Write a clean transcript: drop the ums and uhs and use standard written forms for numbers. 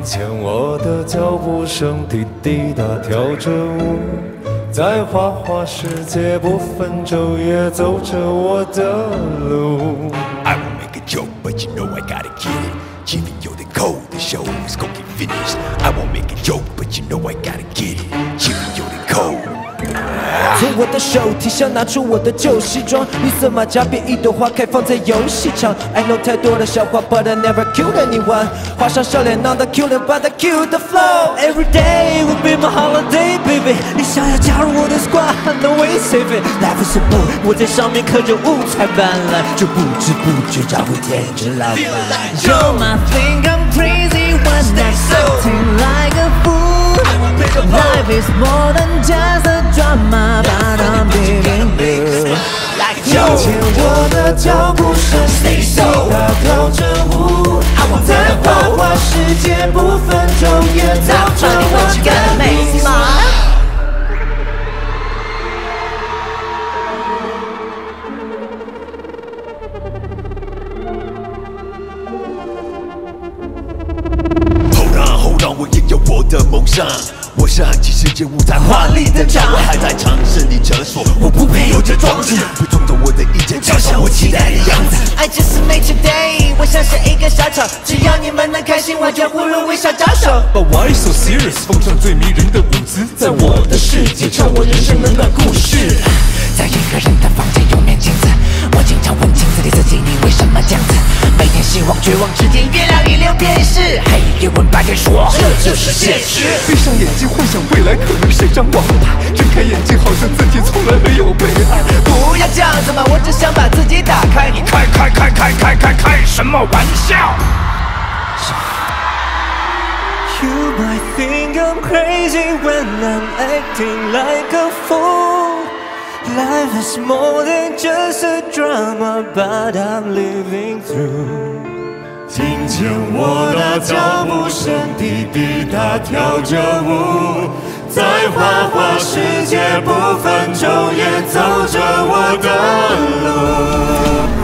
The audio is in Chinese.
见我的脚步声滴滴答跳着舞，在花花世界不分昼夜走着我的路。 I will make a joke, but you know I gotta get it. Giving you the code, the show is gonna get finished. I won't make a joke, but you know I gotta get it. Giving you the code. 从我的手提箱拿出我的旧西装，绿色马甲变一朵花开放在游戏场。I know 太多的笑话 ，but I never killed anyone。画上笑脸 ，not the killer but I kill the flow。Every day will be my holiday, baby。你想要加入我的 squad，no way save it。Life is a book，我在上面刻着五彩斑斓，就不知不觉找回天真浪漫。You might think I'm crazy when I'm acting like a fool。Life is more than just a drama, but I'm living blue. 听见我的脚步声，滴答跳着舞，在花花世界不分昼夜走着我的路。 我也有我的梦想，我是暗器世界舞在华丽登场，我还在尝试你诊所，我不配有这装置，不尊重我的意见，就像我期待的样子。 I just made today， 我像是一个小丑，只要你们能开心，完全无论微笑招手。 But why so serious？ 奉上最迷人的舞姿，在我的世界唱我人生的那故事。 在一个人的房间有面镜子，我经常问镜子里自己，你为什么这样子？每天希望绝望之间，月亮一流便是。黑夜问白天说，这就是现实。 闭上眼睛，幻想未来可能是张王牌，睁开眼睛，好像自己从来没有被爱。 不要这样子嘛，我只想把自己打开。你开什么玩笑 ？You might think I'm crazy when I'm acting like a fool. Life is more than just a drama, but I'm living through. 听见我的脚步声，滴滴答跳着舞，在花花世界不分昼夜走着我的路。